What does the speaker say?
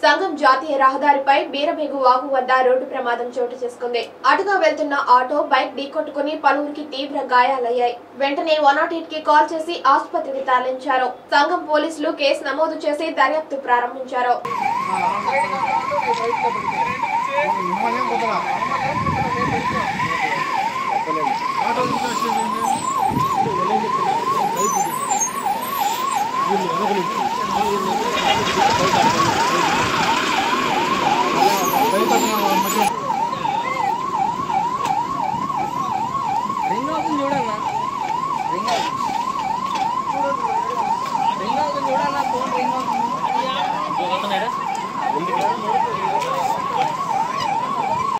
సంగం జాతీయ రహదారిపై బీరబేగు వాగు వద్ద రోడ్డు ప్రమాదం చోటు చేసుకుంది. అటుగా వెళ్తున్న ఆటో బైక్ ఢీకొట్టుకుని పలువురికి తీవ్ర గాయాలయ్యాయి. వెంటనే 108 కి కాల్ చేసి ఆసుపత్రికి తరలించారు. సంగం పోలీసులు కేసు నమోదు చేసి దర్యాప్తు ప్రారంభించారు.